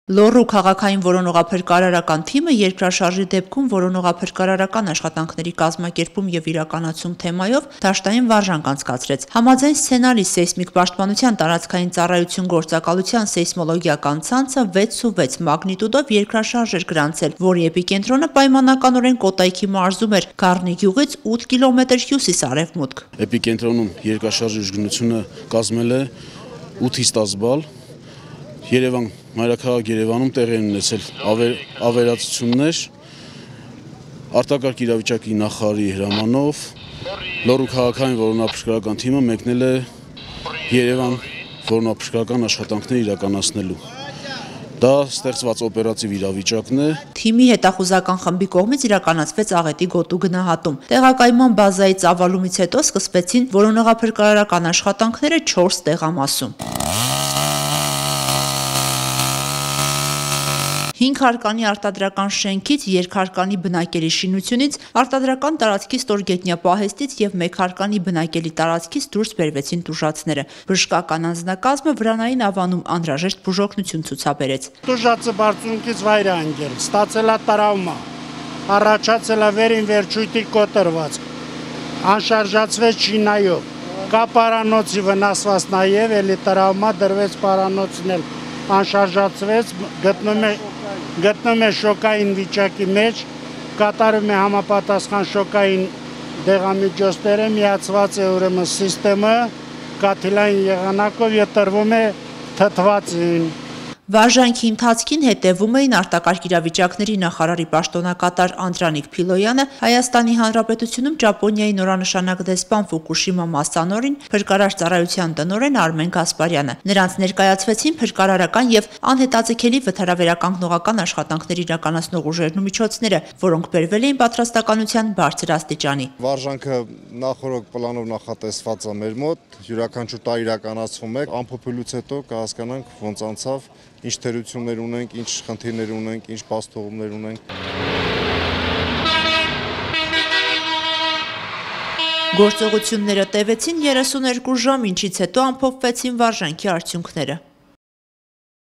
Լոռու քաղաքային որոնողափրկարարական թիմը երկրաշարժի դեպքում որոնողափրկարարական աշխատանքների կազմակերպում եւ իրականացում թեմայով դաշտային վարժանք անցկացրեց։ Համաձայն սցենարի սեյսմիկ պաշտպանության տարածքային ծառայություն գործակալության սեյսմոլոգիական ցանցը 6.6 մագնիտուդով երկրաշարժ էր գրանցել, որի էպիկենտրոնը պայմանականորեն Կոտայքի մարզում էր, Գառնի գյուղից 8 կիլոմետր հյուսիս-արևմուտք։ Էպիկենտրոնում երկրաշարժի ուժգնությունը կազմել է 8-ից 10 բալ։ Երևան, մայրաքաղաք Երևանում տեղի են ունեցել ավերածություններ, արտակարգ իրավիճակի նախարարի հրամանով Լոռու քաղաքային որոնողափրկարարական թիմը մեկնել է Երևան որոնողափրկարարական աշխատանքներ իրականացնելու։ Դա ստեղծված օպերատիվ իրավիճակն է։ Թիմի հետախուզական խմբի կողմից իրականացվեց աղետի գոտու գնահատում։ Տեղակայման բազայի ծավալումից հետո սկսվեցին որոնողափրկարարական աշխատանքները 4 տեղամասում։ 5 հարկանի արտադրական շենքից, երկհարկանի բնակելի շինությունից, արտադրական տարածքի ստորգետնյա պահեստից եւ 1 հարկանի բնակելի տարածքից դուրս բերվեցին տուժածները։ Բժշկական անձնակազմը վրանային ավանում անհրաժեշտ բուժօգնություն ցուցաբերեց։ Տուժածը բարձունքից վայր է ընկել, ստացել է տրավմա, առաջացել է վերին վերջույթի կոտրված, անշարժացվեց շինայով, կա պարանոցի վնասված նաեւ, էլի տրավմա դրվեց պարանոցն էլ, անշարժացվեց, գտնում է շոկային վիճակի մեջ, կատարում է համապատասխան շոկային դեղամիջոցները, միացված է ուրեմն սիստեմը, կաթիլային եղանակով եւ տրվում է թթվածին։ Վարժանքի ընթացքին հետևում էին արտակարգ իրավիճակների նախարարի պաշտոնակատար Անդրանիկ Փիլոյանը, Հայաստանի Հանրապետությունում Ճապոնիայի նորանշանակ դեսպան Ֆուկուշիմա Մասանորին, փրկարար ծառայության տնօրեն Արմեն Գասպարյանը։ Նրանց ներկայացվեցին փրկարարական եւ անհետաձգելի վթարավերականգնողական աշխատանքներ իրականացնող ուժերն ու միջոցները, որոնք բերվել էին պատրաստականության բարձր աստիճանի։ Վարժանքը նախորդ պլանով նախատեսված է մեր մոտ, յուրաքանչյուր տարի իրականացվում է, ամփոփելուց հետո կհասկանանք ոնց անցավ, ինչ թերություններ ունենք, ինչ խնդիրներ ունենք, ինչ բացթողումներ ունենք։ Գործողությունները տևեցին 32 ժամ, ինչից հետո ամփոփվեցին վարժանքի արդյունքները։